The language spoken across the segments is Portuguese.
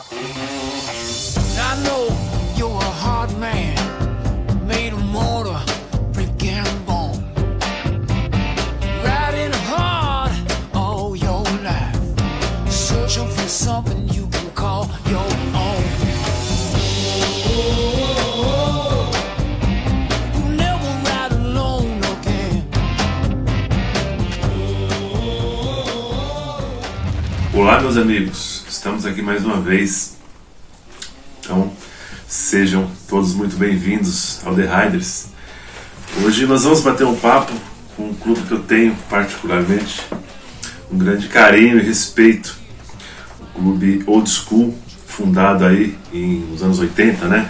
I know you're a hard man, made of mortar, brick and bone, riding hard all your life, searching for something you can call your own. You never ride alone again. Olá, meus amigos, estamos aqui mais uma vez. Então, sejam todos muito bem-vindos ao The Riders. Hoje nós vamos bater um papo com um clube que eu tenho particularmente um grande carinho e respeito. O clube Old School, fundado aí nos anos 80, né?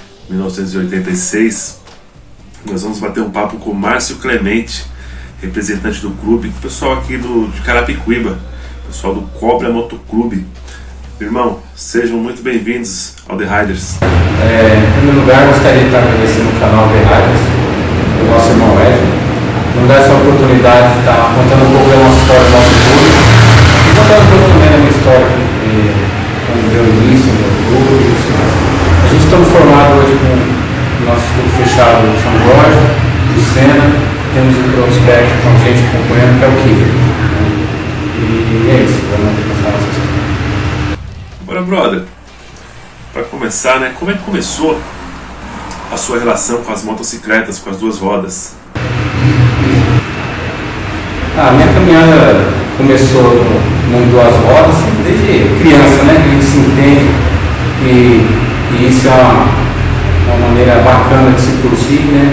1986. Nós vamos bater um papo com o Márcio Clemente, representante do clube, pessoal aqui de Carapicuíba, pessoal do Cobra Motoclube. Irmão, sejam muito bem-vindos ao The Riders. Em primeiro lugar, gostaria de estar agradecendo o canal The Riders, o nosso irmão Ed, por nos dar essa oportunidade de estar contando um pouco da nossa história do nosso clube e contando um pouco também da minha história, quando deu início no clube e tudo mais. A gente está formado hoje com o nosso clube fechado de São Jorge, do Sena, temos um prospect com a gente acompanhando, que é o Kiver. E é isso, vamos começar a nossa história. Bora, brother, para começar, né, como é que começou a sua relação com as motocicletas, com as duas rodas? A minha caminhada começou no mundo das rodas desde criança, né, que a gente se entende e isso é uma maneira bacana de se curtir, né,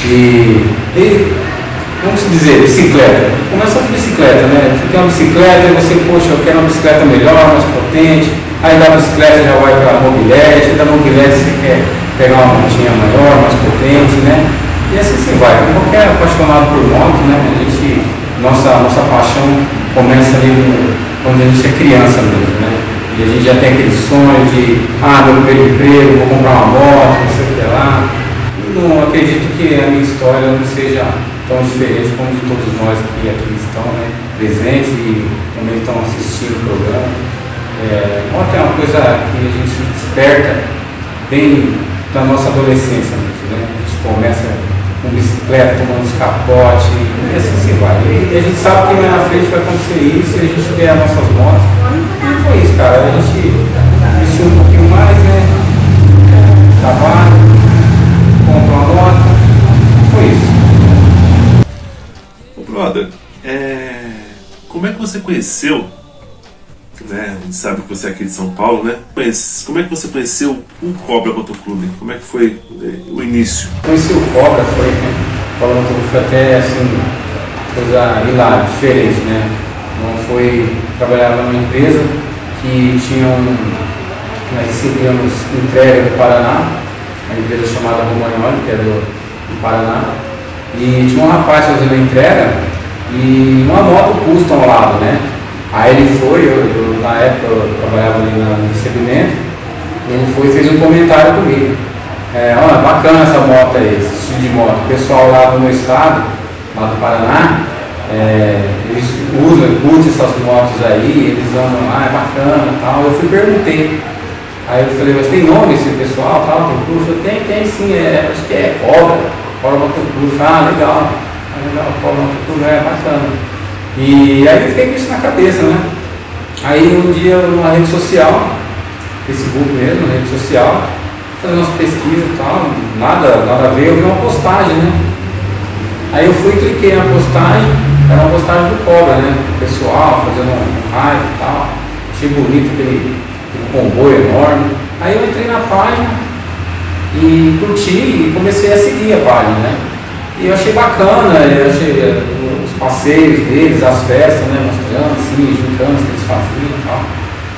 e vamos dizer, bicicleta. Começa com bicicleta, né? Você tem uma bicicleta e você, poxa, eu quero uma bicicleta melhor, mais potente. Aí da bicicleta já vai para a mobilete, da mobilete você quer pegar uma motinha maior, mais potente, né? E assim você vai. Como qualquer apaixonado por moto, né? Nossa paixão começa ali quando a gente é criança mesmo, né? E a gente já tem aquele sonho de, meu primeiro emprego, vou comprar uma moto, não sei o que lá. E não acredito que a minha história não seja tão diferente como de todos nós que aqui estão, né, presentes e também estão assistindo o programa. Moto é uma coisa que a gente desperta bem da nossa adolescência mesmo, né? A gente começa com bicicleta, tomando os capotes e assim se vai. E a gente sabe que mais na frente vai acontecer isso e a gente vê as nossas motos. E foi isso, cara. A gente investiu um pouquinho mais, né? Trabalho, compra uma moto, foi isso. Brother, como é que você conheceu, né? A gente sabe que você é aqui de São Paulo, né? Como é que você conheceu o Cobra Motoclube? Como é que foi o início? Conheci o Cobra, o Cobra Motoclube foi até assim, coisa hilária, diferente, né? Não trabalhava numa empresa que nós recebíamos entrega do Paraná, uma empresa chamada Romagnoli, que é do Paraná. E tinha um rapaz fazendo a entrega e uma moto custom ao lado, né? Aí ele foi, na época eu trabalhava ali no recebimento, ele foi e fez um comentário comigo. Bacana essa moto aí, esse estilo de moto. O pessoal lá do meu estado, lá do Paraná, eles curtem essas motos aí, eles andam lá, é bacana e tal. Eu fui e perguntei. Aí eu falei, mas tem nome esse pessoal, tal, tem curso? Eu falei, tem sim, acho que é Cobra. Cobra Motoclube, legal, Cobra Motoclube, bacana. E aí eu fiquei com isso na cabeça, né? Aí um dia numa rede social, Facebook mesmo, rede social, fazendo umas pesquisas e tal, nada a ver, eu vi uma postagem, né? Aí eu fui e cliquei na postagem, era uma postagem do Cobra, né? Pessoal, fazendo um raio e tal, achei bonito aquele comboio enorme. Aí eu entrei na página e curti e comecei a seguir a página, né? E eu achei bacana, eu achei os passeios deles, as festas, né? Mostrando assim, juntantes que eles faziam e tal.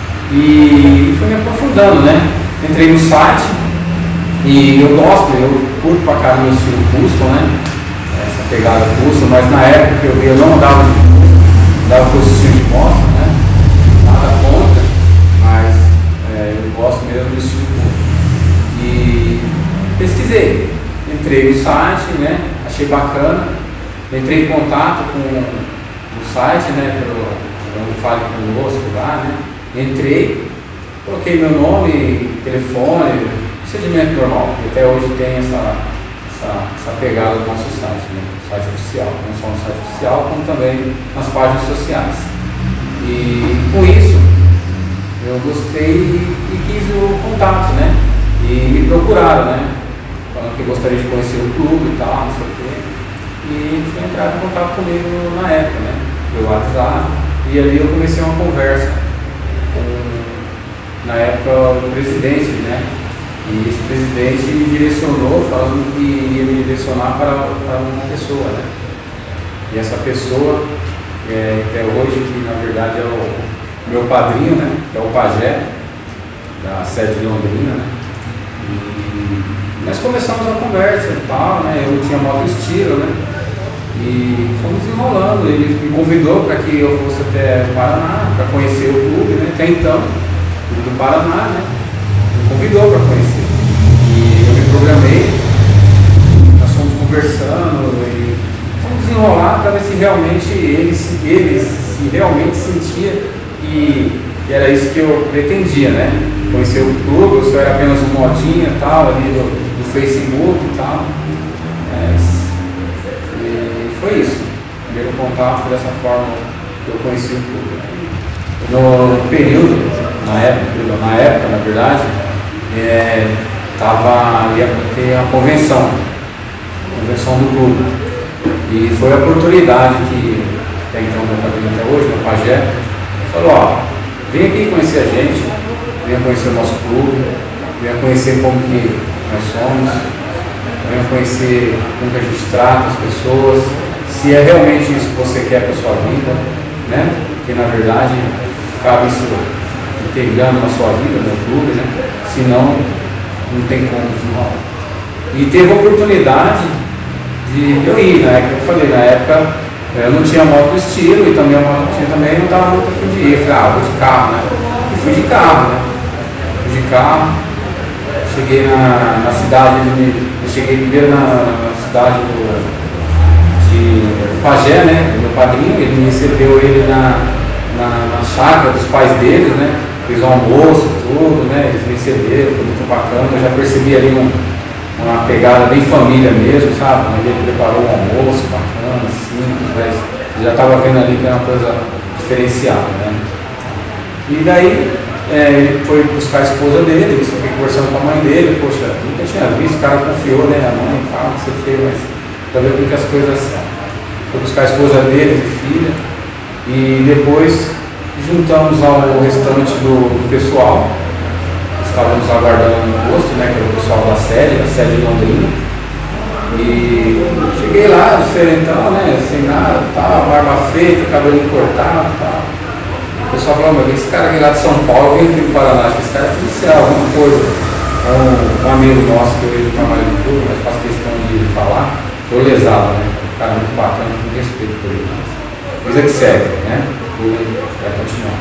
E fui me aprofundando, né? Entrei no site e eu curto pra caramba o estilo custom, né? Essa pegada custom, mas na época que eu vi, eu não andava com esse estilo de moto, né? Nada contra, mas eu gosto mesmo do estilo custom. E pesquisei, entrei no site, né, achei bacana, entrei em contato com o site, né, onde fale conosco lá, né, entrei coloquei meu nome, telefone, procedimento normal. E até hoje tem essa pegada do nosso site, né? Site oficial, não só no site oficial, como também nas páginas sociais. E com isso, eu gostei e quis o contato, né? E me procuraram, né? Falando que gostaria de conhecer o clube e tal, não sei o quê. E foi entrar em contato comigo na época, né? Pelo WhatsApp. E ali eu comecei uma conversa com, na época, o presidente, né? E esse presidente me direcionou, falando que ia me direcionar para uma pessoa, né? E essa pessoa, até hoje, que na verdade é o meu padrinho, né? Que é o pajé da sede de Londrina, né? E nós começamos a conversa e tal, né? Eu tinha moto estilo, né? E fomos desenrolando. Ele me convidou para que eu fosse até o Paraná, para conhecer o clube, né? Até então, o clube do Paraná, né? Me convidou para conhecer. E eu me programei, nós fomos conversando e fomos desenrolar para ver se realmente ele se realmente sentia e era isso que eu pretendia, né? Conhecer o clube, eu só era apenas um modinha e tal, ali do Facebook e tal. E foi isso. O primeiro contato foi dessa forma que eu conheci o clube. No período, na época, na verdade, ia ter a convenção do clube. E foi a oportunidade que até então meu padrinho até hoje, meu pajé, falou, ó, vem aqui conhecer a gente, venha conhecer o nosso clube, venha conhecer como que nós somos, venha conhecer como que a gente trata as pessoas, se é realmente isso que você quer para a sua vida, né? Porque na verdade acaba isso integrando na sua vida, no clube, né? Senão não tem como desenrolar. E teve a oportunidade de eu ir, na época eu falei, na época eu não tinha moto estilo e também a moto que tinha também não estava muito afim de ir. Eu falei, vou de carro, né? E fui de carro, né? Fui de carro, cheguei na cidade, eu cheguei primeiro na cidade de Pajé, né? Meu padrinho, ele me recebeu ele na chácara dos pais deles, né? Fiz um almoço, tudo, né? Eles me receberam, foi muito bacana. Eu já percebi ali uma pegada bem família mesmo, sabe? Ele preparou um almoço bacana, simples, mas já estava vendo ali que era uma coisa diferenciada, né? E daí ele foi buscar a esposa dele, eu fiquei conversando com a mãe dele, poxa, nunca tinha visto, o cara confiou, né? A mãe e tal, não sei o que, mas para ver como que as coisas são. Foi buscar a esposa dele e filha, e depois juntamos ao restante do pessoal. Estávamos aguardando no posto, né, que era o pessoal da sede de Londrina. E cheguei lá, diferentão, né, sem nada, tal, barba feita, cabelo cortado, tal. O pessoal falou, mas esse cara aqui lá de São Paulo vem aqui do Paraná, acho que esse cara é policial, alguma coisa. Um amigo nosso que ele trabalha no clube, mas faz questão de falar, foi o Lesado, né, um cara muito bacana, com respeito por ele. Coisa que segue, né, ele vai continuar.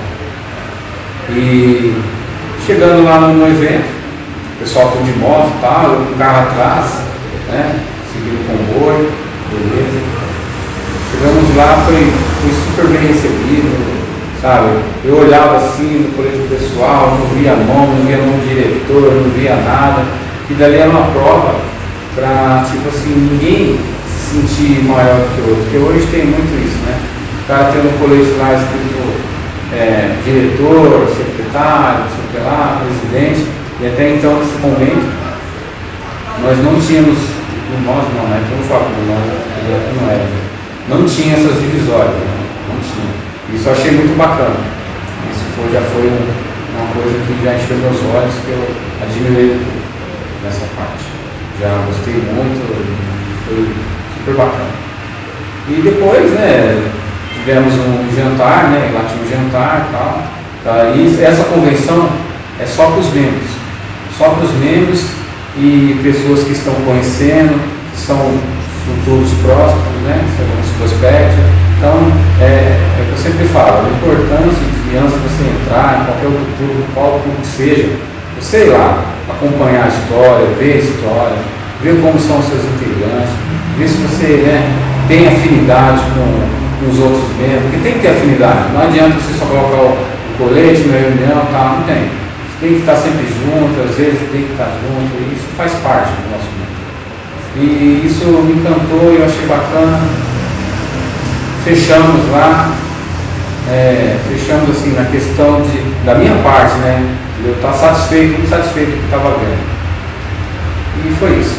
E chegando lá no evento, o pessoal tudo de moto e tal, eu com o carro atrás, né? Seguindo o comboio, beleza. Chegamos lá, foi super bem recebido, sabe? Eu olhava assim no colete pessoal, não via nome do diretor, não via nada. E dali era uma prova para, tipo assim, ninguém se sentir maior do que o outro. Porque hoje tem muito isso, né? O cara tem um colete lá escrito diretor, secretário, sei lá, presidente, e até então, nesse momento, nós não tínhamos, nós não, né? Como falo com nós, não era, não tinha essas divisórias, né? Não tinha. Isso eu achei muito bacana. Isso já foi uma coisa que já encheu meus olhos, que eu admirei nessa parte. Já gostei muito, foi super bacana. E depois, né? Tivemos um jantar, né? Lá tinha um jantar e tal. E essa convenção é só para os membros e pessoas que estão conhecendo, que são futuros próximos, né? Os prospectos. Então, é o que eu sempre falo, a importância de antes de você entrar em qualquer outro clube, qual clube que seja, você ir lá, acompanhar a história, ver como são os seus integrantes, ver se você, né, tem afinidade com os outros membros, porque tem que ter afinidade, não adianta você só colocar o colete na reunião, tá? Não tem. Você tem que estar sempre junto, às vezes tem que estar junto, e isso faz parte do nosso mundo. E isso me encantou e eu achei bacana. Fechamos lá, fechamos assim na questão da minha parte, né? Eu estava satisfeito, muito satisfeito com o que estava vendo. E foi isso.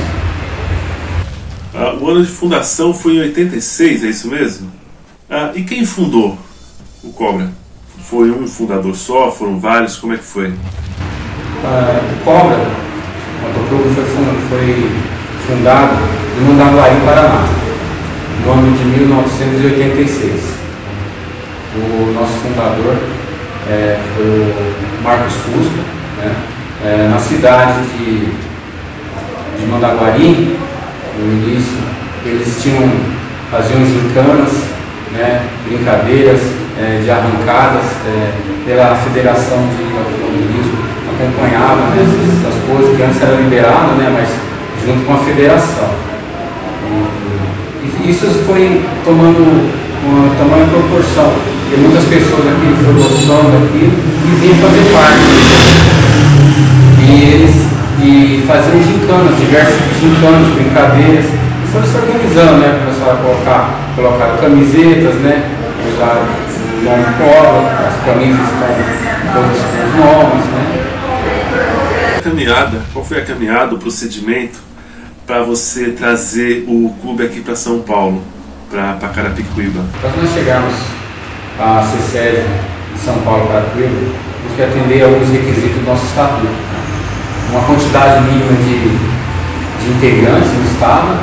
O ano de fundação foi em 86, é isso mesmo? E quem fundou o Cobra? Foi um fundador só? Foram vários? Como é que foi? O Cobra, o motoclube foi fundado em Mandaguari, Paraná, no ano de 1986. O nosso fundador foi o Marcos Fusco, né? Na cidade de Mandaguari, no início, eles faziam gincanas, né? Brincadeiras de arrancadas pela Federação de Automobilismo, acompanhava, né, essas coisas que antes era liberado, né, mas junto com a federação. E isso foi tomando uma tamanha proporção, porque muitas pessoas aqui foram gostando daquilo e vinham fazer parte. E faziam gincanas, diversas gincanas, brincadeiras, e foram se organizando, né, começaram a colocar camisetas, né, usar o nome Cobra, as camisas estão todas com os nomes, né. Qual foi a caminhada, o procedimento para você trazer o clube aqui para São Paulo, para Carapicuíba? Para nós chegarmos a ser sede em São Paulo, Carapicuíba, temos que atender alguns requisitos do nosso estatuto. Uma quantidade mínima de integrantes no estado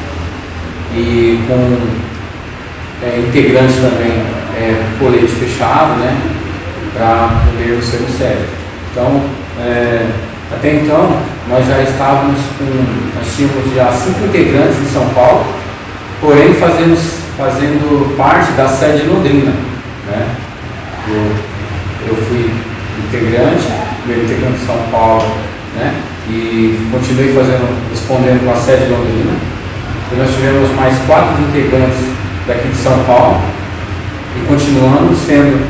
e com integrantes também colete fechado, né, para podermos ser sede. Então, até então, nós já nós tínhamos já 5 integrantes em São Paulo, porém fazendo parte da sede de Londrina, né? Eu fui primeiro integrante de São Paulo, né? E continuei respondendo com a sede de Londrina. E nós tivemos mais 4 integrantes daqui de São Paulo e continuando sendo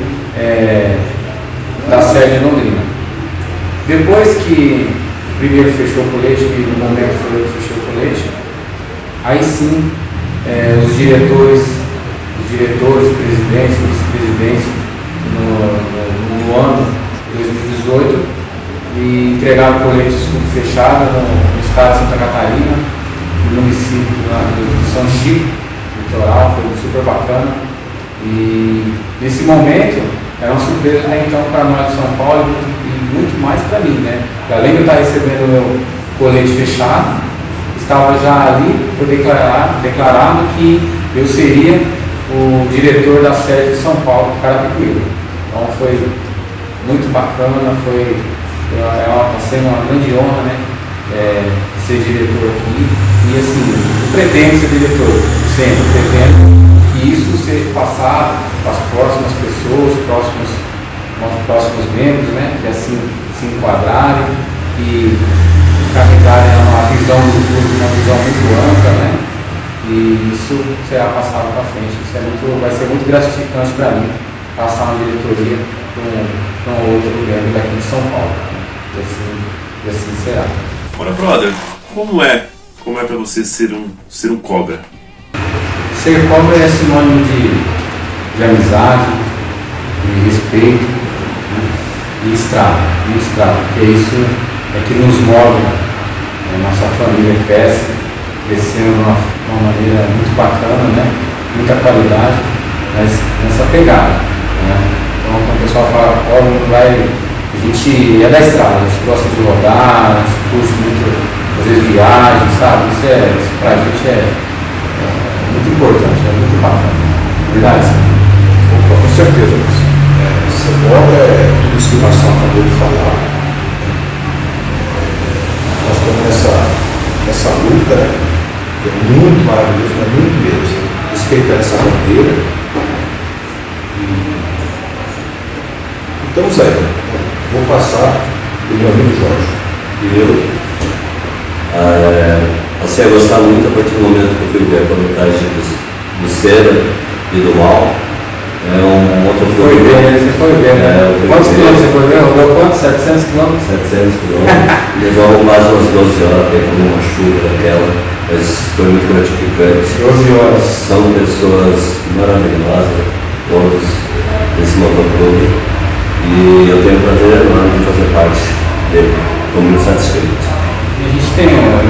da sede de Londrina. Depois que primeiro fechou o colete, que no momento foi eu que fechei o colete, aí sim os diretores, presidentes, vice-presidentes no ano de 2018 e entregaram o colete de escudo fechado no estado de Santa Catarina, no município de São Chico, litoral, foi super bacana. E nesse momento era uma surpresa, né, então, para nós de São Paulo e muito mais para mim, né? Além de eu estar recebendo o meu colete fechado, estava já ali, foi declarado que eu seria o diretor da sede de São Paulo, Carapicuíba. Então foi muito bacana, está sendo uma grande honra, né, ser diretor aqui. E assim, eu pretendo ser diretor, sempre pretendo. E isso ser passado para as próximas pessoas, nossos próximos membros, né, que assim se enquadrarem e carregarem uma visão do clube, uma visão muito ampla, né, e isso será passado para frente. Isso vai ser muito gratificante para mim, passar uma diretoria para um outro membro daqui de São Paulo. E assim será. Ora, brother, como é para você ser um Cobra? Ser Cobra é sinônimo de amizade, de respeito, né? E estrada, porque isso é que nos move, nossa família crescendo de uma maneira muito bacana, né? Muita qualidade, mas nessa pegada, né? Então, quando o pessoal fala Cobra, a gente é da estrada, a gente gosta de rodar, a gente curte muito fazer viagens, sabe? Isso pra gente é muito importante, é muito bacana. Verdade? Com certeza. Essa Cobra é tudo isso que o Marcelo acabou de falar. Nós estamos nessa luta, né, que é muito maravilhoso, mas muito mesmo. Respeitar essa bandeira. E estamos aí. Vou passar para o meu amigo Jorge. Passei a gostar muito a partir do momento que eu fui ver a reportagem do Cera e do Mal. É um outro Você foi ver, né? Eu Quantos quilômetros você correu? Rodou quantos? 700 quilômetros? 700 quilômetros. Levamos mais umas 12 horas, pegando uma chuva daquela, mas foi muito gratificante. 12 horas. São pessoas maravilhosas, todos desse motoclube, e eu tenho o prazer enorme de fazer parte dele. Estou muito satisfeito. E a gente tem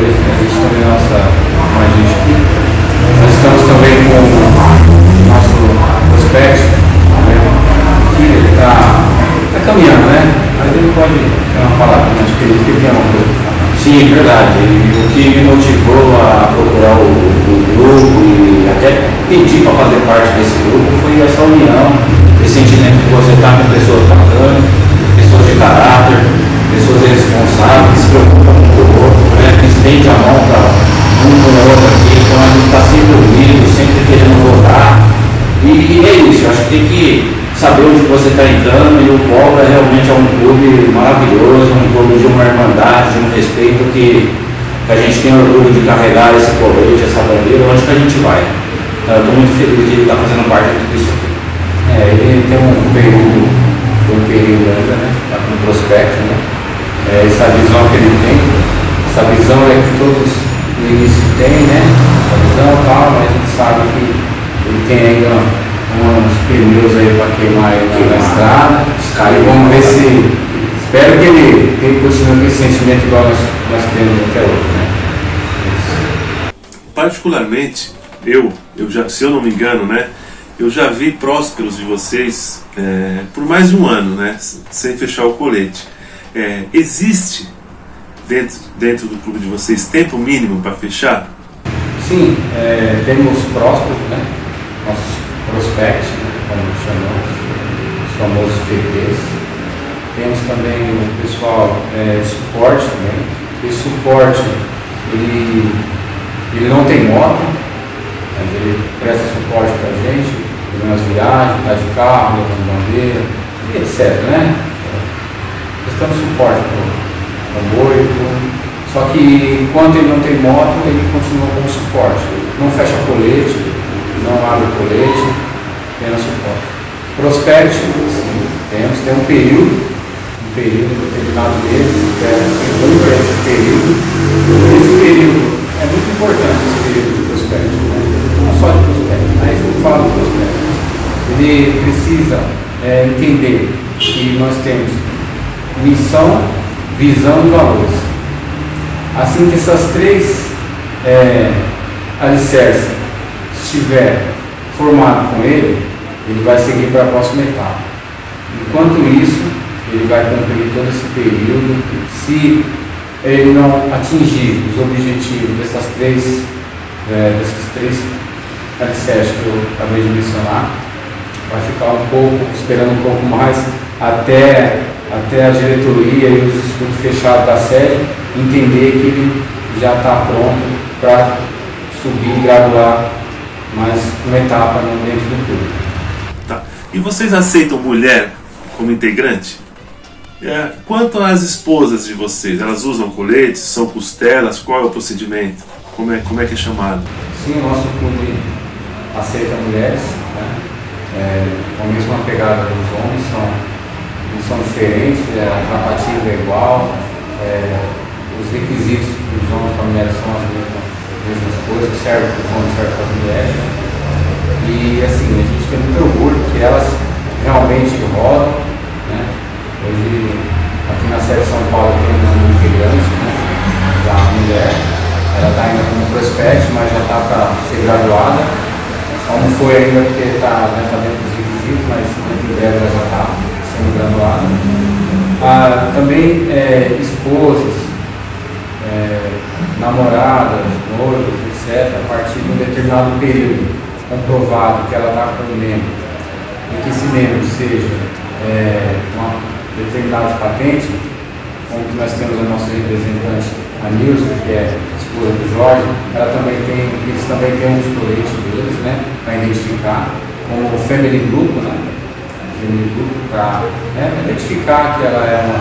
a gente aqui, nós estamos também com o nosso prospect, né, que ele está caminhando, né? Mas ele pode ter uma palavra, acho que ele tem uma coisa. Sim, verdade. E o que me motivou a procurar o grupo e até pedir para fazer parte desse grupo foi essa união, esse sentimento de você estar com pessoas bacanas, pessoas de caráter, pessoas responsáveis, que se preocupam com o outro, né, que estende a mão para um para o outro aqui. Então a gente está sempre unido, sempre querendo votar. E é isso, eu acho que tem que saber onde você está entrando, e o Polo realmente é um clube maravilhoso, um clube de uma irmandade, de um respeito que a gente tem orgulho de carregar esse colete, essa bandeira, onde que a gente vai. Então, eu estou muito feliz de estar fazendo parte de tudo isso aqui. Ele tem um período ainda, né? Está com um prospecto, né? Essa visão que ele tem, essa visão é que todos no início têm, né? Essa visão e tal, mas a gente sabe que ele tem ainda uns pneus aí para queimar na estrada. E vamos ver se. Espero que ele continue com esse sentimento igual nós temos até hoje, né? Particularmente, eu já, se eu não me engano, né? Eu já vi prósperos de vocês por mais de um ano, né? Sem fechar o colete. Existe dentro do clube de vocês tempo mínimo para fechar? Sim, temos prósperos, né? Nossos prospects, né, como chamamos, os famosos PPs. Temos também o pessoal de suporte também. Esse suporte, ele não tem moto, mas ele presta suporte para a gente, nas viagens, está de carro, levando bandeira, e etc, né? Prestamos suporte para o comboio, só que enquanto ele não tem moto, ele continua com suporte. Não fecha colete, não abre o colete, apenas suporte. Prospect, tem um período determinado deles, se cumpre esse período. Esse período é muito importante, esse período de prospect, né? Não só de prospect, mas eu falo de prospect. Ele precisa entender que nós temos missão, visão e valores. Assim que essas três alicerces estiver formado com ele vai seguir para a próxima etapa. Enquanto isso, ele vai cumprir todo esse período. Se ele não atingir os objetivos desses três alicerces que eu acabei de mencionar, vai ficar esperando um pouco mais até a diretoria e os estudos fechados da série entender que ele já está pronto para subir e graduar mais uma etapa dentro do clube. Tá. E vocês aceitam mulher como integrante? Quanto às esposas de vocês, elas usam coletes, são costelas, qual é o procedimento? Como é que é chamado? Sim, o nosso clube aceita mulheres, né? Com a mesma pegada dos homens, não são diferentes, a tratativa é igual, os requisitos dos homens para mulheres são as mesmas coisas, serve para os homens, serve para as mulheres. E assim, a gente tem muito orgulho porque elas realmente rodam, né? Hoje, aqui na série São Paulo temos um integrante, né? A mulher, ela está ainda como prospect, mas já está para ser graduada. Só não foi ainda porque está dentro dos requisitos, mas em breve ela já está sendo graduada. Também esposas, namoradas, noivos, etc., a partir de um determinado período comprovado que ela está com um membro e que esse membro seja uma determinada patente, como nós temos a nossa representante, a Nilson, que é esposa do Jorge, eles também têm um coletes deles, né, para identificar, como o Family Group, né, para identificar que ela é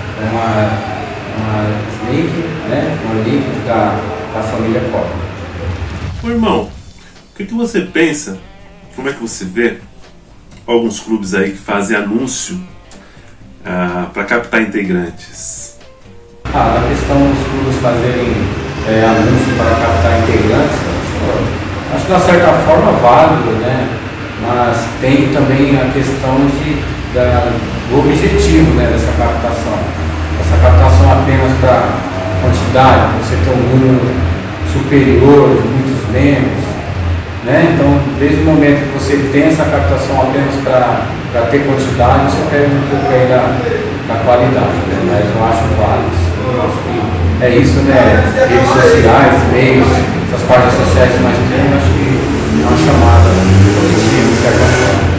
uma link, né, uma link da família Copa. Ô irmão, o que você pensa, como é que você vê alguns clubes aí que fazem anúncio para captar integrantes? Na questão dos clubes fazerem anúncio para captar integrantes, acho que de uma certa forma válido, né? Mas tem também a questão do objetivo, né, dessa captação. Essa captação apenas para quantidade, você ter um número superior de muitos membros, né? Então, desde o momento que você tem essa captação apenas para ter quantidade, você perde um pouco aí da qualidade, né? Mas eu acho válido, eu acho que é isso, né? Redes sociais, meios, essas partes sociais mais tem, acho que é uma chamada positiva, de certa forma.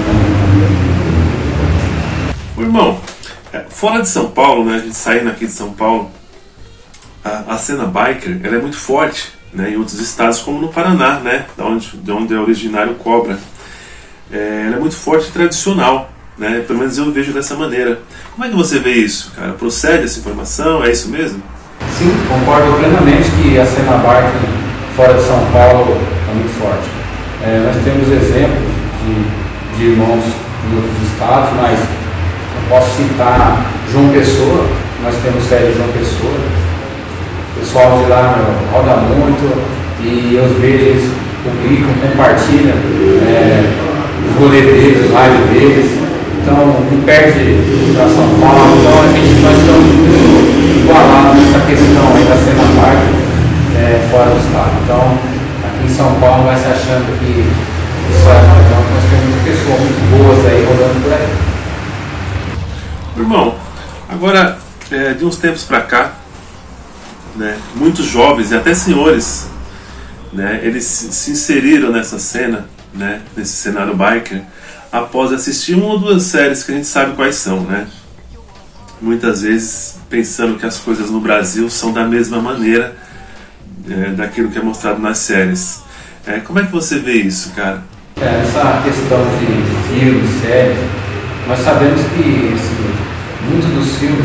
Irmão, fora de São Paulo, né, a gente saindo aqui de São Paulo, a cena biker ela é muito forte, né, em outros estados como no Paraná, né, de onde é originário o Cobra. Ela é muito forte e tradicional, né, pelo menos eu vejo dessa maneira. Como é que você vê isso, cara? Procede essa informação? É isso mesmo? Sim, concordo plenamente que a cena biker fora de São Paulo é muito forte. Nós temos exemplos de irmãos em outros estados, mas posso citar João Pessoa, nós temos sede em João Pessoa. O pessoal de lá roda muito e eu vejo eles publicam, compartilham os rolês deles, os lives deles. Então, não perde para São Paulo. Então, nós estamos muito igualados nessa questão aí da cena biker fora do estado. Então, aqui em São Paulo vai se achando que isso é mais não, nós temos muitas pessoas muito boas aí rodando por aí. Irmão, agora de uns tempos para cá, né, muitos jovens e até senhores, né, eles se inseriram nessa cena, né, nesse cenário biker, após assistir uma ou duas séries que a gente sabe quais são, né? Muitas vezes pensando que as coisas no Brasil são da mesma maneira daquilo que é mostrado nas séries. Como é que você vê isso, cara? Essa questão de filmes, séries, nós sabemos que muitos dos filmes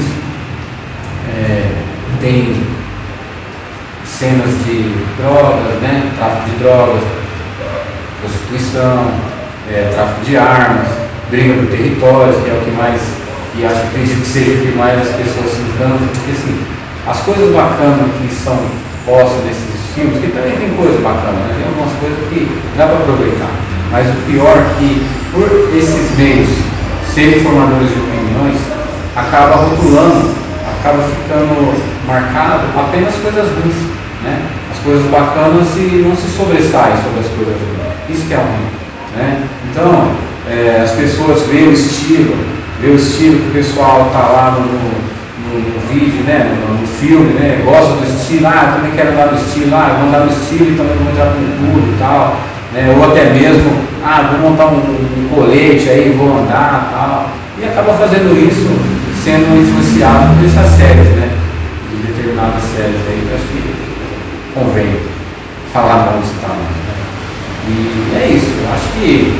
tem cenas de drogas, né? Tráfico de drogas, prostituição, tráfico de armas, briga por territórios, que é o que mais, e acho que acredito que seja o que mais as pessoas se encantam, porque assim, as coisas bacanas que são postas nesses filmes, que também tem coisa bacana, né? Tem algumas coisas que dá para aproveitar, mas o pior é que por esses meios serem formadores de opiniões, acaba rotulando, acaba ficando marcado apenas coisas ruins, né? As coisas bacanas não se sobressaem sobre as coisas ruins, isso que é ruim, né? Então, as pessoas veem o estilo que o pessoal está lá no vídeo, né? no filme, né? Gosta do estilo, também quero andar no estilo, vou andar no estilo e também vou entrar com tudo e tal, né? Ou até mesmo, vou montar um colete aí, vou andar e tal, e acaba fazendo isso sendo influenciado por essas séries, né? De determinadas séries aí, que acho que convém falar mal desse tamanho. E é isso, eu acho que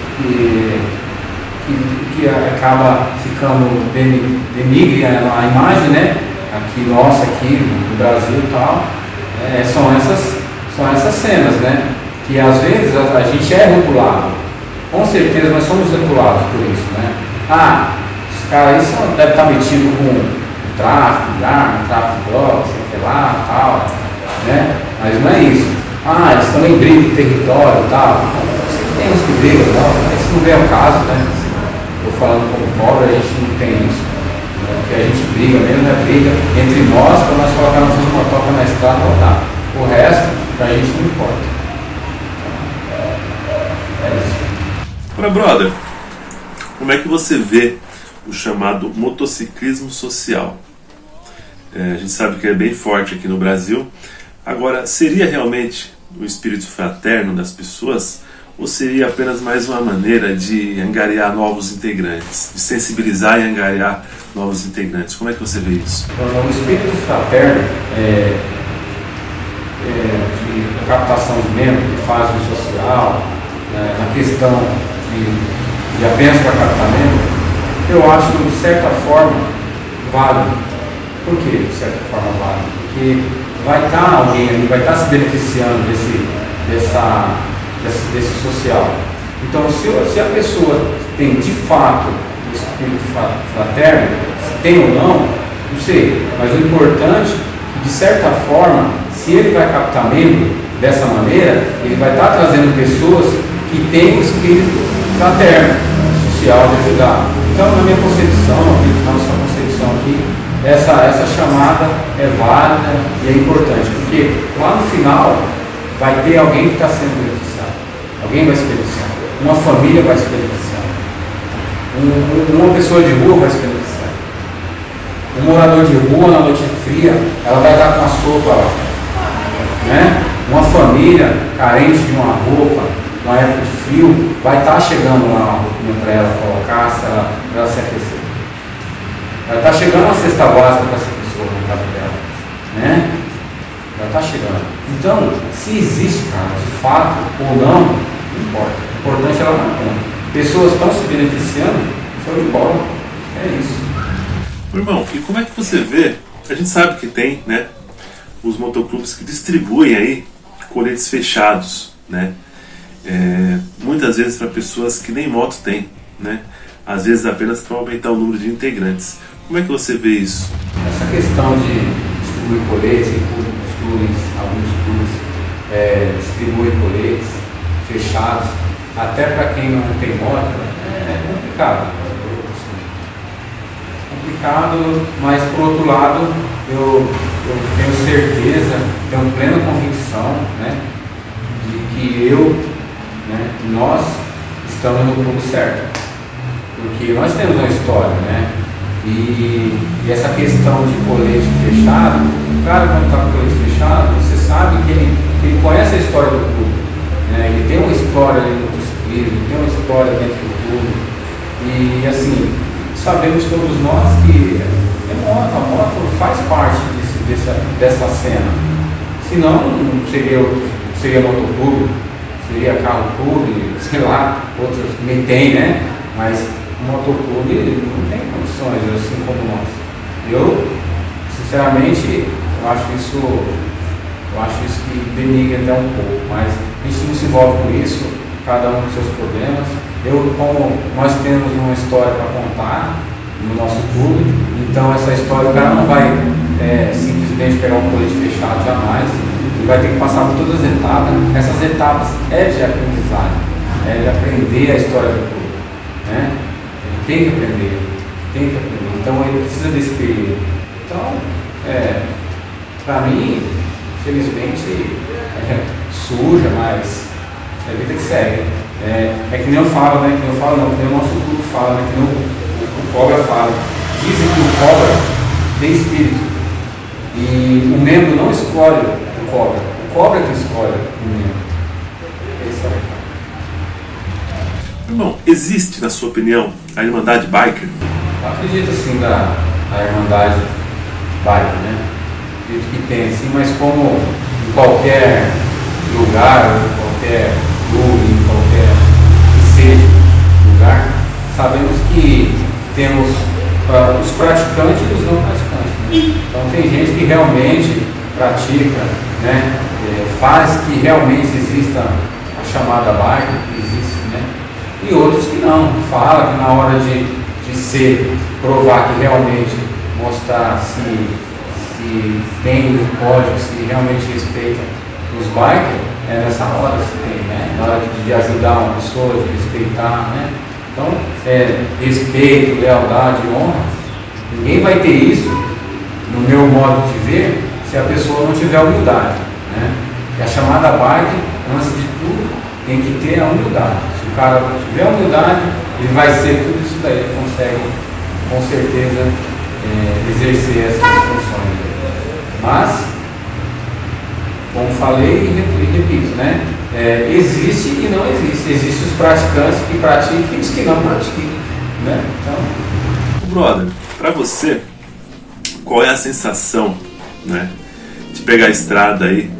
acaba ficando, denigre a imagem, né? Aqui nossa, aqui no Brasil e tal, são essas cenas, né? Que às vezes a gente é rotulado, com certeza nós somos rotulados por isso, né? Os caras aí devem estar metidos com tráfico de arma, tráfico de drogas, sei lá, tal, né? Mas não é isso. Eles também brigam de território e tal. Tem uns que brigam e tal, mas isso não vem ao caso, né? Estou falando como pobre, a gente não tem isso. O que a gente briga mesmo é briga entre nós, para nós colocarmos uma toca na estrada e rodar. O resto, pra gente não importa. É isso. Ora, brother, como é que você vê o chamado motociclismo social? A gente sabe que é bem forte aqui no Brasil. Agora, seria realmente o espírito fraterno das pessoas ou seria apenas mais uma maneira de angariar novos integrantes, de sensibilizar e angariar novos integrantes? Como é que você vê isso? O espírito fraterno de captação de membros, de fase social, na questão de apenas para captar membros, eu acho que de certa forma válido. Por que de certa forma válido? Porque vai estar alguém ali, vai estar se beneficiando desse social. Então, se a pessoa tem de fato o espírito fraterno, se tem ou não sei, mas o importante é que, de certa forma, se ele vai captar membro dessa maneira, ele vai estar trazendo pessoas que têm um espírito fraterno, social, de ajudar. Então, na minha concepção, na nossa concepção aqui, essa chamada é válida e é importante, porque lá no final vai ter alguém que está sendo beneficiado, alguém vai se beneficiar, uma família vai se beneficiar, uma pessoa de rua vai se beneficiar, um morador de rua na noite fria, ela vai estar com a sopa lá, né? Uma família carente de uma roupa na época de frio vai estar chegando lá uma roupinha para ela colocar, para ela se aquecer. Vai estar chegando uma cesta básica para essa pessoa na casa dela, né? Vai estar chegando. Então, se existe, cara, de fato ou não importa. O importante é ela na conta. Pessoas estão se beneficiando, show de bola. É isso. Irmão, e como é que você vê? A gente sabe que tem, né, os motoclubes que distribuem aí coletes fechados, né? Muitas vezes para pessoas que nem moto tem, né? Às vezes apenas para aumentar o número de integrantes. Como é que você vê isso? Essa questão de distribuir coletes, alguns clubes distribuem coletes fechados, até para quem não tem moto, é complicado. Complicado, mas por outro lado, eu tenho certeza, tenho plena convicção, né, de que nós estamos no clube certo. Porque nós temos uma história, né? E essa questão de colete fechado, o cara quando está com colete fechado, você sabe que ele conhece a história do clube, né? Ele tem uma história ali no disciplina, ele tem uma história dentro do clube. E assim, sabemos todos nós que a moto faz parte dessa cena. Senão não seria motoclube, seria carro clube, sei lá, outros nem tem, né? Mas o motoclube não tem condições, assim como nós. Eu, sinceramente, eu acho isso que denigra até um pouco, mas a gente não se envolve com isso, cada um com seus problemas. Como nós temos uma história para contar no nosso clube, então essa história o cara não vai simplesmente pegar um colete fechado, jamais. Ele vai ter que passar por todas as etapas. Essas etapas é de aprendizagem, é de aprender a história do clube, né? Ele tem que aprender. Então ele precisa desse período. Então, para mim, infelizmente, suja, mas é a vida que segue. É que nem eu falo, né? Que nem eu falo, não, que nem o nosso grupo fala, né? Que nem o Cobra fala. Dizem que o Cobra tem espírito. E o membro não escolhe o Cobra. O Cobra que escolhe o membro. Esse é o recado. Irmão, existe, na sua opinião, a Irmandade Biker? Eu acredito sim na Irmandade Biker, né? Acredito que tem sim, mas como em qualquer lugar, em qualquer clube, em qualquer que seja lugar, sabemos que temos os praticantes e os não praticantes, né? Então tem gente que realmente pratica, né? Faz que realmente exista a chamada bike, que existe, né? E outros que não, fala que na hora de provar que realmente mostrar se tem o código, se realmente respeita os bikers, é nessa hora se tem, né? Na hora de ajudar uma pessoa, de respeitar, né? Então, respeito, lealdade, honra. Ninguém vai ter isso, no meu modo de ver, se a pessoa não tiver humildade, né? E a chamada bike, antes de tudo, tem que ter a humildade. Se o cara não tiver humildade, ele vai ser tudo isso daí, ele consegue, com certeza, exercer essas funções. Mas, como falei e repito, né? Existe e não existe. Existem os praticantes que praticam e os que não praticam, né? Então... Brother, pra você, qual é a sensação, né, de pegar a estrada aí,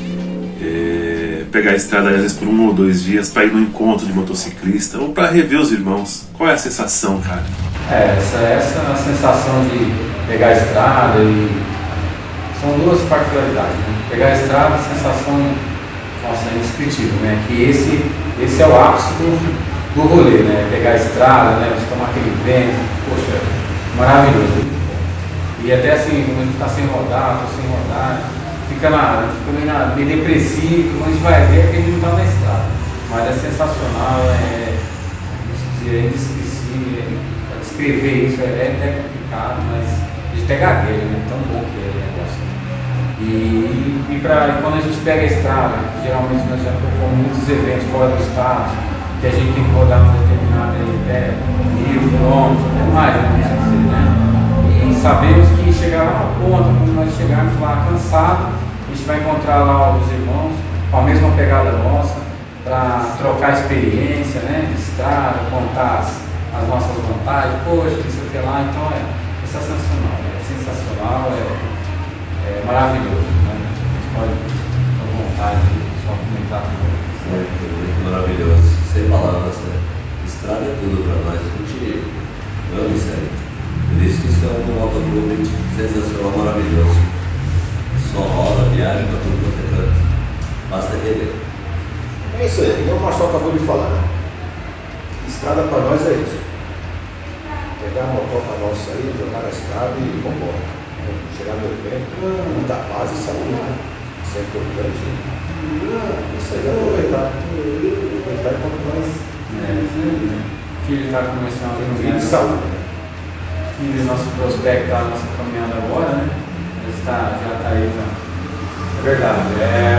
às vezes por 1 ou 2 dias para ir no encontro de motociclista ou para rever os irmãos? Qual é a sensação, cara? Essa sensação de pegar a estrada e são duas particularidades, né? Pegar a estrada, a sensação, nossa, é indescritível, né? Que esse é o ápice do rolê, né? Pegar a estrada, né? De tomar aquele vento, poxa, maravilhoso, muito bom. E até assim, quando a gente está sem rodar, fica meio depressivo, quando a gente vai ver é que a gente não está na estrada. Mas é sensacional, é inesquecível, descrever isso é até complicado, mas a gente pega a gagueja, né? Tão bom que é o negócio. E quando a gente pega a estrada, geralmente nós já performamos muitos eventos fora do estado, que a gente tem que rodar uma determinada 1.000 quilômetros, até mais, né? E sabemos que chegar lá na ponta, quando nós chegarmos lá cansados, a gente vai encontrar lá os irmãos com a mesma pegada nossa, para trocar experiência, né? De estrada, contar as nossas vantagens, poxa, que sei o que lá, então é sensacional, é maravilhoso, né? A gente pode, à vontade, só comentar com vocês. Muito maravilhoso, sem palavras, né? Estrada é tudo para nós, a gente ama isso aí. Por isso que isso é um motoclube sensacional, maravilhoso. Só rola, viagem para tudo quanto é canto. Basta querer. É isso aí, o Marcelo acabou de falar, né? Estrada para nós é isso. Pegar a motoca nossa aí, jogar na estrada e vambora. Chegar no evento, muita paz e saúde, né? Isso é importante. Isso aí é aproveitar. Aproveitar enquanto nós. Que ele está começando a Vida e saúde, né? E o nosso prospecto, a nossa caminhada agora, né? Ele já está aí, já. É verdade.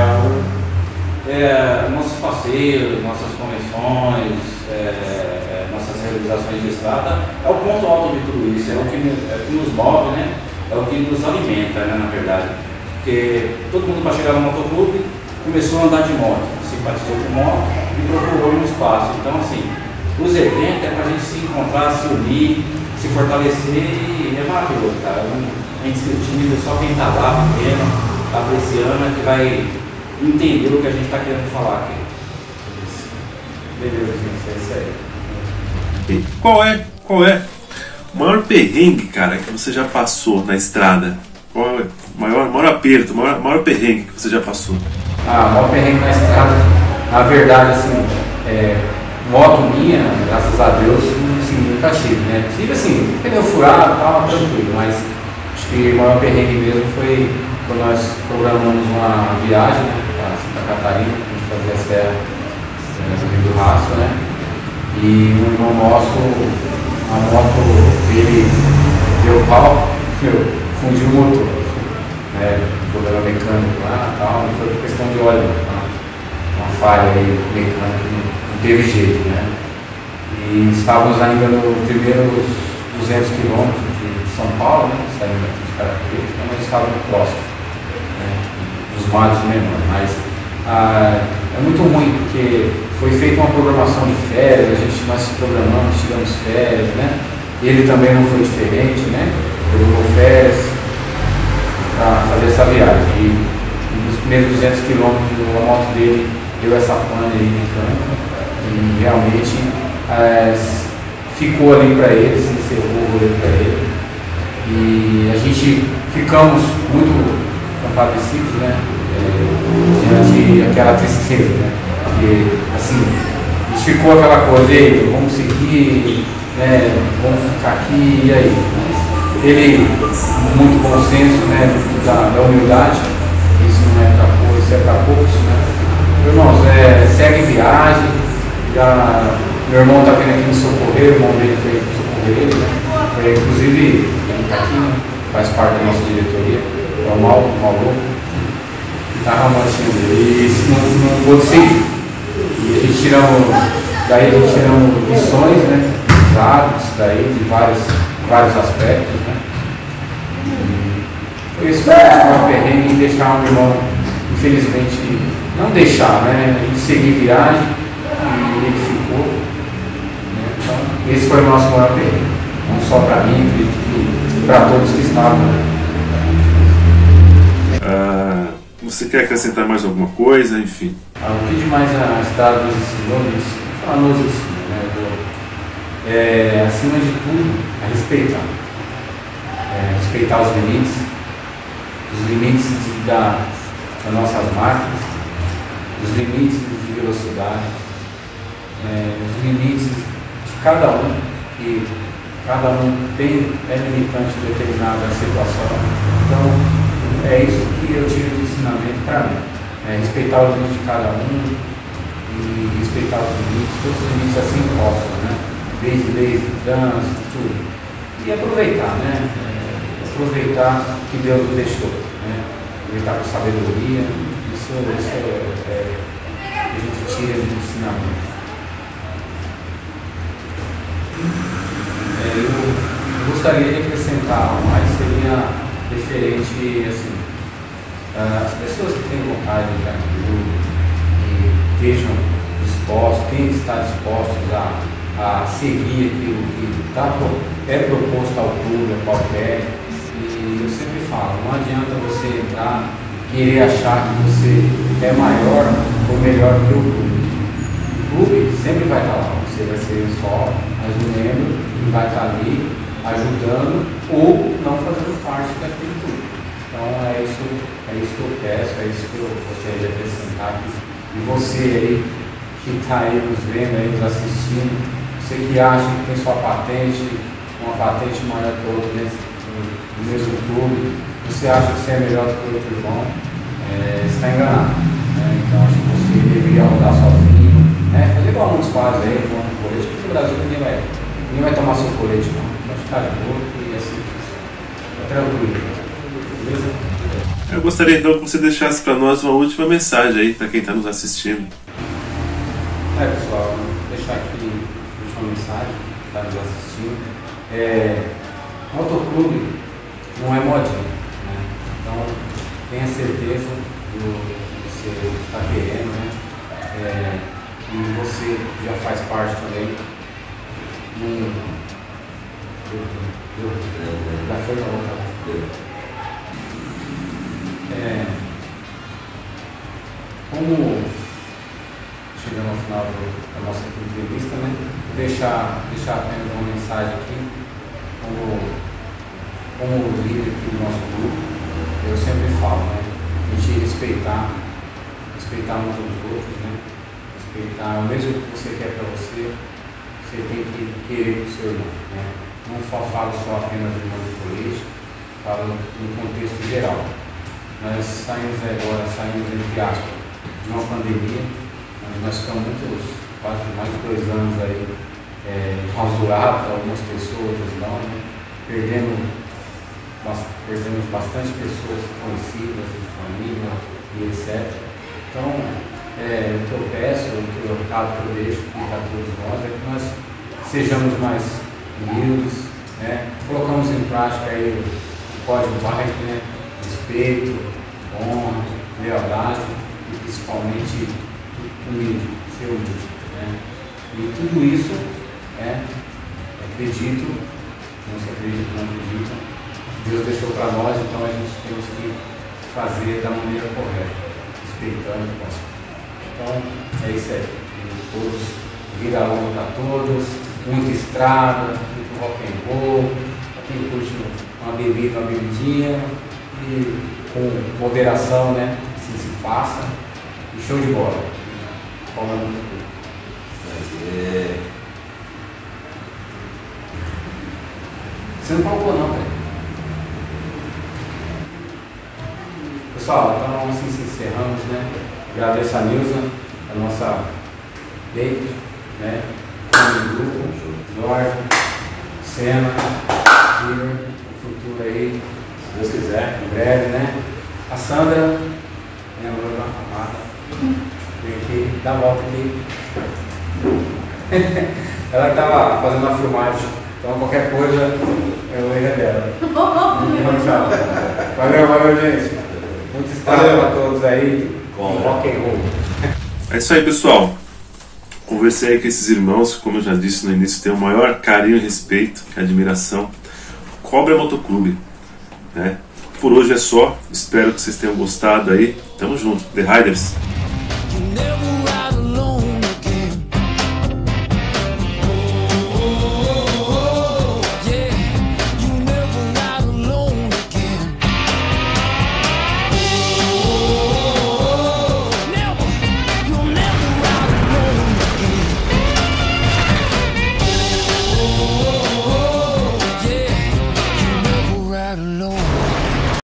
Nossos passeios, nossas convenções, nossas realizações de estrada é o ponto alto de tudo isso, é o que nos move, né? É o que nos alimenta, né, na verdade. Porque todo mundo, para chegar no motoclube, começou a andar de moto, simpatizou com moto e procurou um espaço. Então, assim, os eventos é para a gente se encontrar, se unir, se fortalecer e é maravilhoso, cara. É indescritível, só quem está lá vivendo, está apreciando, é que vai entender o que a gente está querendo falar aqui. Beleza, gente, é isso aí. Qual é o maior perrengue, cara, que você já passou na estrada? Qual é o maior aperto, maior perrengue que você já passou? O maior perrengue na estrada, na verdade, assim, moto minha, graças a Deus, assim, nunca tive, né? Tive assim, pneu furado e tal, tranquilo, mas acho que o maior perrengue mesmo foi quando nós programamos uma viagem, né, para Santa Catarina, a gente fazia a serra no Rio do Rastro, né? E um irmão nosso, a moto dele deu pau, fundiu o motor, né? Problema mecânico lá e tal, foi por questão de óleo, uma falha aí mecânica, não teve jeito, né? E estávamos ainda nos primeiros 200 quilômetros de São Paulo, né? Saindo daqui de Carapicuíba, então nós estávamos próximos, né? Dos mares menores, mas é muito ruim, porque foi feita uma programação de férias, nós se programamos, tiramos férias, né? Ele também não foi diferente, né? Programou férias para fazer essa viagem. E nos primeiros 200 quilômetros a moto dele deu essa pane aí mecânica e realmente ficou ali para ele, se encerrou o rolê para ele. E a gente ficamos muito compadecidos, né? Diante daquela tristeza, né? Porque, assim, a gente ficou aquela coisa, ei, vamos seguir, né? Vamos ficar aqui, e aí? Mas ele, muito bom senso, né? Da humildade, isso não é para poucos, isso é para poucos, né? Irmãos, segue viagem, meu irmão está vindo aqui me socorrer, o irmão dele foi socorrer ele, né? Inclusive, ele está aqui, né? Faz parte da nossa diretoria, é o Mauro. Tá na motinha dele, e não vou seguir. E a gente tiramos lições, né? Usados daí, de vários aspectos, né? E foi isso que foi perrengue, deixar um irmão, infelizmente, não deixar, né? A gente seguir viagem e ele ficou. Né? Então, esse foi o nosso maior perrengue. Não só para mim, acredito que para todos que estavam. Você quer acrescentar mais alguma coisa? Enfim. O que demais a estrada nos ensinou, nos ensina, né? Acima de tudo, é respeitar. Respeitar os limites das nossas máquinas, os limites de velocidade, os limites de cada um, que cada um é limitante em determinada situação. Então, é isso que eu tiro de ensinamento para mim. Respeitar os limites de cada um e respeitar os limites, todos os limites assim postos, né? Desde leis, dança, tudo. E aproveitar, né? Aproveitar o que Deus nos deixou, né? Aproveitar com sabedoria. Isso é a gente tira de ensinamento. Eu gostaria de acrescentar algo mais, seria referente assim, as pessoas que têm vontade de entrar no grupo e estejam dispostos, têm que estar dispostos a seguir aquilo que é proposto ao clube, a qualquer. E eu sempre falo, não adianta você entrar e querer achar que você é maior ou melhor que o clube. O clube sempre vai estar lá, você vai ser só mais um membro e vai estar ali ajudando ou não fazendo parte daquele clube. Então é isso que eu peço, é isso que eu gostaria de acrescentar. E você aí que está aí nos vendo, aí nos assistindo, você que acha que tem sua patente, uma patente maior que outra dentro do mesmo clube, você acha que você é melhor do que o outro irmão, você está enganado. Né? Então acho que você deveria rodar sozinho, né? Fazer igual muitos fazem aí, tomando colete, porque no Brasil ninguém vai tomar seu colete não. Pode ficar de boa e assim, tranquilo. Beleza? Eu gostaria então que você deixasse para nós uma última mensagem aí para quem está nos assistindo. Pessoal, vou deixar aqui a última mensagem para nos assistindo. Motoclube não é modinha, né? Então tenha certeza do que você está querendo, né? E você já faz parte também. Já foi na outra. Como chegando ao final da nossa entrevista, né? Deixar apenas uma mensagem aqui, como líder aqui do nosso grupo, eu sempre falo, né? A gente respeitar uns aos outros, né? Respeitar o mesmo que você quer para você, você tem que querer para o seu irmão, né? Não falo só apenas do irmão de colete, falo no contexto geral. Nós saímos entre aspas, de uma pandemia, nós ficamos quase mais de 2 anos aí rasurados, algumas pessoas, não, né? Perdemos bastante pessoas conhecidas, de família e etc. Então, o que eu peço, o que eu deixo para todos nós é que nós sejamos mais humildes, né? Colocamos em prática aí o código bike, né? Respeito, honra, lealdade e principalmente humilde, ser humilde, né? E tudo isso, acredito, não se acredita, não acredita, Deus deixou para nós, então a gente temos que fazer da maneira correta, respeitando o próximo. Então, é isso aí. Todos, vida longa para todos, muita estrada, muito rock and roll, para quem curte uma bebidinha, e com moderação, né? Assim se faça, e show de bola. Falando muito. Você não colocou não, velho. Pessoal, então assim se encerramos, né? Agradeço a Nilza, a nossa David, né? O grupo, Jorge, Senna, River, o futuro aí, se Deus quiser, em breve, né? A Sandra, minha noiva amada, vem aqui, dá a volta aqui. Ela que estava fazendo a filmagem, então qualquer coisa é o erro dela. Tchau. Valeu, gente. Muito estrada para todos aí, com rock and roll. É isso aí, pessoal. Conversei aí com esses irmãos, como eu já disse no início, tem o maior carinho, respeito e admiração. Cobra Motoclube, né? Por hoje é só. Espero que vocês tenham gostado aí. Tamo junto. The Riders.